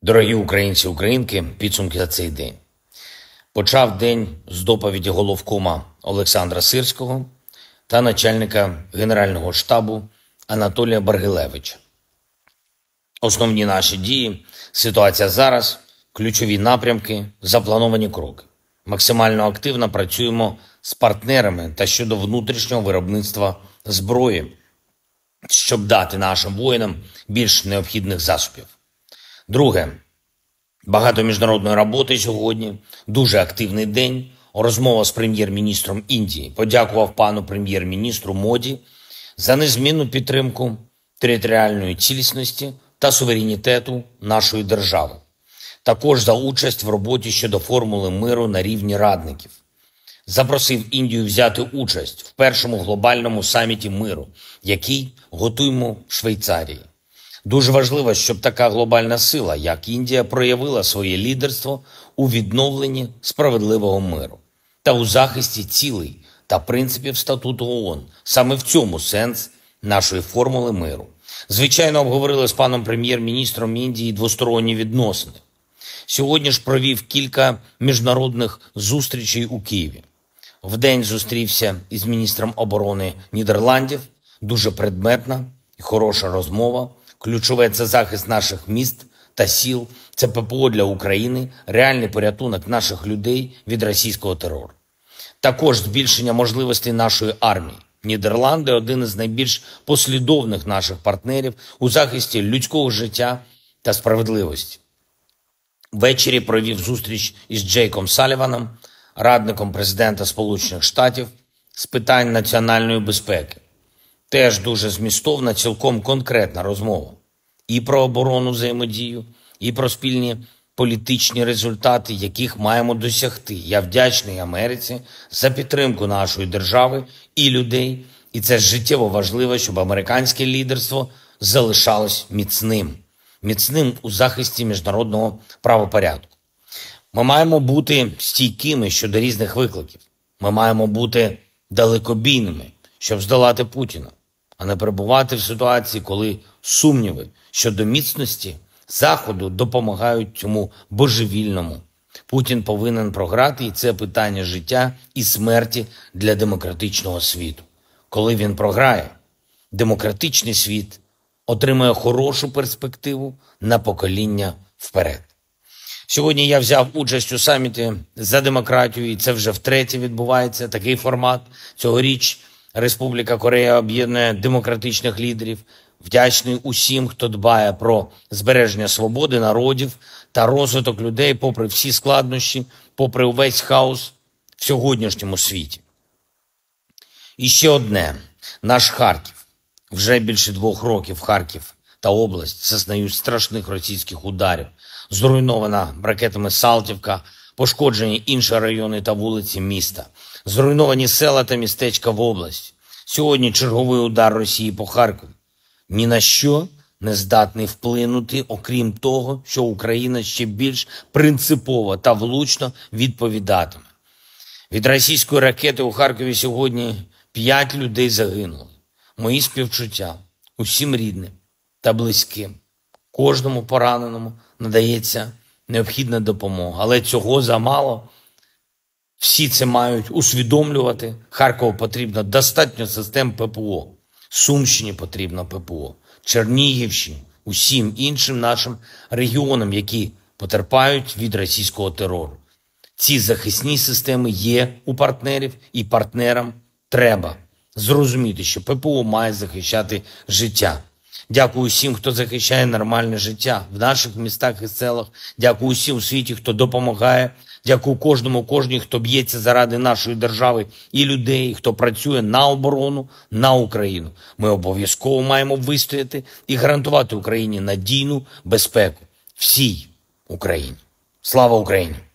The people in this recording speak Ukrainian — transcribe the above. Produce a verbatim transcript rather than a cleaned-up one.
Дорогі українці і українки, підсумки за цей день. Почав день з доповіді головкома Олександра Сирського та начальника Генерального штабу Анатолія Баргилевича. Основні наші дії, ситуація зараз, ключові напрямки, заплановані кроки. Максимально активно працюємо з партнерами та щодо внутрішнього виробництва зброї, щоб дати нашим воїнам більш необхідних засобів. Друге. Багато міжнародної роботи сьогодні, дуже активний день. Розмова з прем'єр-міністром Індії. Подякував пану прем'єр-міністру Моді за незмінну підтримку територіальної цілісності та суверенітету нашої держави. Також за участь в роботі щодо формули миру на рівні радників. Запросив Індію взяти участь в першому глобальному саміті миру, який готуємо в Швейцарії. Дуже важливо, щоб така глобальна сила, як Індія, проявила своє лідерство у відновленні справедливого миру та у захисті цілей та принципів статуту ООН. Саме в цьому сенс нашої формули миру. Звичайно, обговорили з паном прем'єр-міністром Індії двосторонні відносини. Сьогодні ж провів кілька міжнародних зустрічей у Києві. Вдень зустрівся із міністром оборони Нідерландів. Дуже предметна і хороша розмова. Ключове – це захист наших міст та сіл, це ППО для України, реальний порятунок наших людей від російського терору. Також збільшення можливостей нашої армії. Нідерланди – один із найбільш послідовних наших партнерів у захисті людського життя та справедливості. Ввечері провів зустріч із Джейком Саліваном, радником президента Сполучених Штатів з питань національної безпеки. Теж дуже змістовна, цілком конкретна розмова. І про оборонну взаємодію, і про спільні політичні результати, яких маємо досягти. Я вдячний Америці за підтримку нашої держави і людей. І це життєво важливо, щоб американське лідерство залишалось міцним. Міцним у захисті міжнародного правопорядку. Ми маємо бути стійкими щодо різних викликів. Ми маємо бути далекобійними, щоб здолати Путіна, а не перебувати в ситуації, коли сумніви щодо міцності Заходу допомагають цьому божевільному. Путін повинен програти, і це питання життя і смерті для демократичного світу. Коли він програє, демократичний світ отримає хорошу перспективу на покоління вперед. Сьогодні я взяв участь у саміті за демократію, і це вже втретє відбувається такий формат. Цьогоріч Республіка Корея об'єднує демократичних лідерів. Вдячний усім, хто дбає про збереження свободи народів та розвиток людей попри всі складнощі, попри увесь хаос в сьогоднішньому світі. І ще одне. Наш Харків. Вже більше двох років Харків та область зазнають страшних російських ударів. Зруйнована ракетами Салтівка, пошкоджені інші райони та вулиці міста. Зруйновані села та містечка в області. Сьогодні черговий удар Росії по Харкову. Ні на що не здатний вплинути, окрім того, що Україна ще більш принципово та влучно відповідатиме. Від російської ракети у Харкові сьогодні п'ять людей загинули. Мої співчуття усім рідним та близьким. Кожному пораненому надається необхідна допомога. Але цього замало. Всі це мають усвідомлювати. Харкову потрібно достатньо систем ППО. Сумщині потрібно ППО. Чернігівщині, усім іншим нашим регіонам, які потерпають від російського терору. Ці захисні системи є у партнерів, і партнерам треба зрозуміти, що ППО має захищати життя. Дякую всім, хто захищає нормальне життя в наших містах і селах. Дякую всім у світі, хто допомагає. Дякую кожному, кожній, хто б'ється заради нашої держави і людей, хто працює на оборону, на Україну. Ми обов'язково маємо вистояти і гарантувати Україні надійну безпеку. Всій Україні. Слава Україні!